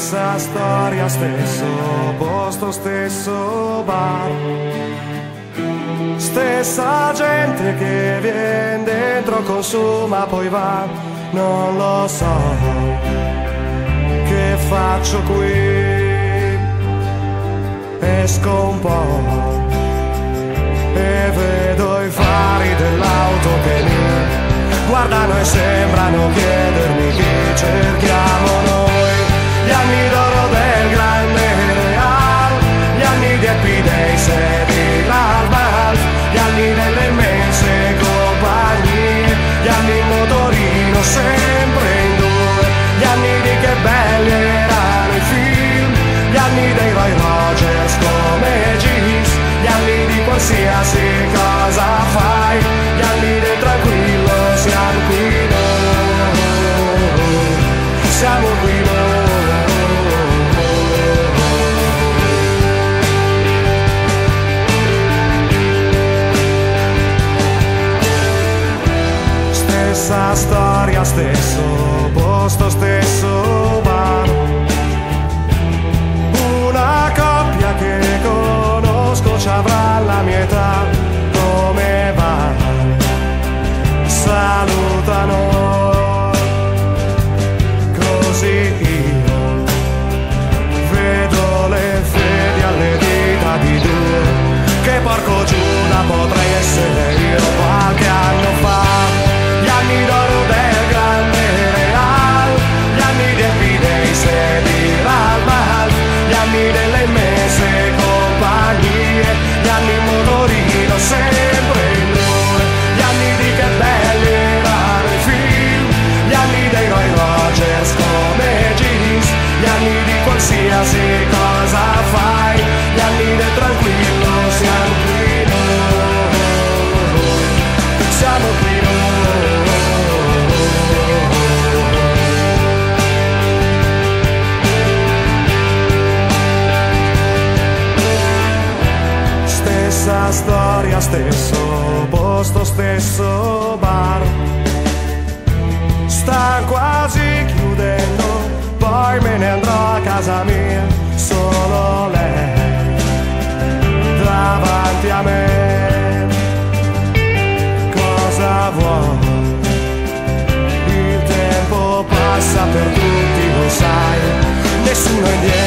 Stessa storia, stesso posto, stesso bar, stessa gente che viene dentro, consuma, poi va. Non lo so che faccio qui, esco un po' e vedo i fari dell'auto che mi guardano e sembrano chiedermi chi cerchiamo noi. Gli anni d'oro del grande Real, gli anni di Happy Days e di Larval, gli anni delle immense compagnie, gli anni in motorino sempre in due, gli anni di Che belli erano i film, gli anni dei Roy Rogers come Jeans, gli anni di qualsiasi cosa fai, gli anni del tranquillo, siamo qui noi, siamo qui noi. Stessa storia, stesso posto, stesso bar, una coppia che conosco ci avrà la mia età. Come va? Salutano, così io vedo le fedi alle dita di due, che porco Giuda potrei essere io qualche anno fa. Gli anni d'oro del grande Real, gli anni di Happy Days e di Larval, gli anni delle immense compagnie, gli anni in motorino sempre in due, gli anni di Che belli erano i film, gli anni dei Roy Rogers come Jeans, gli anni di qualsiasi cosa fai, gli anni del tranquillo, siamo qui noi, siamo qui noi. Stessa storia, stesso posto, stesso bar, sta quasi chiudendo, poi me ne andrò a casa mia, solo lei davanti a me. Cosa vuoi? Il tempo passa per tutti, lo sai, nessuno indietro.